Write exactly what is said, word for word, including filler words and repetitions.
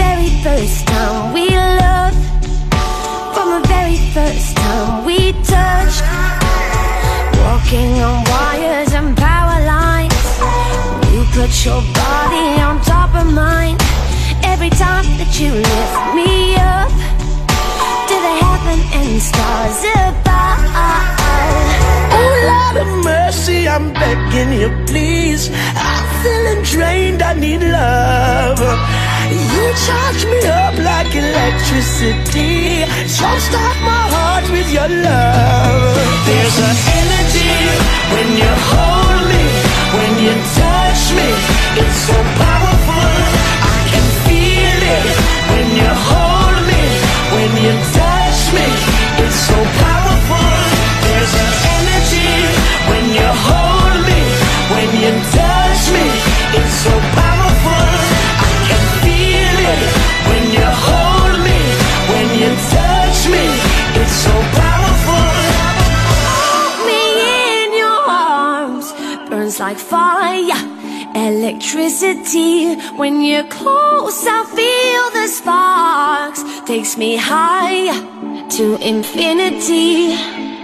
very first time we loved, from the very first time we touched, walking on wires and power lines. You put your body on top of mine. Every time that you lift me up to the heaven and stars above. Oh Lord of mercy, I'm begging you please, I'm feeling drained, I need love. You charge me up like electricity, jumpstart my heart with your love. There's an energy when you hold me, when you touch me, it's so powerful. I can feel it when you hold me, when you touch me, it's so powerful. There's an energy when you hold me, when you touch me, it's so powerful. I can feel it when you hold me, when you touch me, it's so powerful. Me in your arms burns like fire, electricity. When you're close, I feel the sparks, takes me higher to infinity.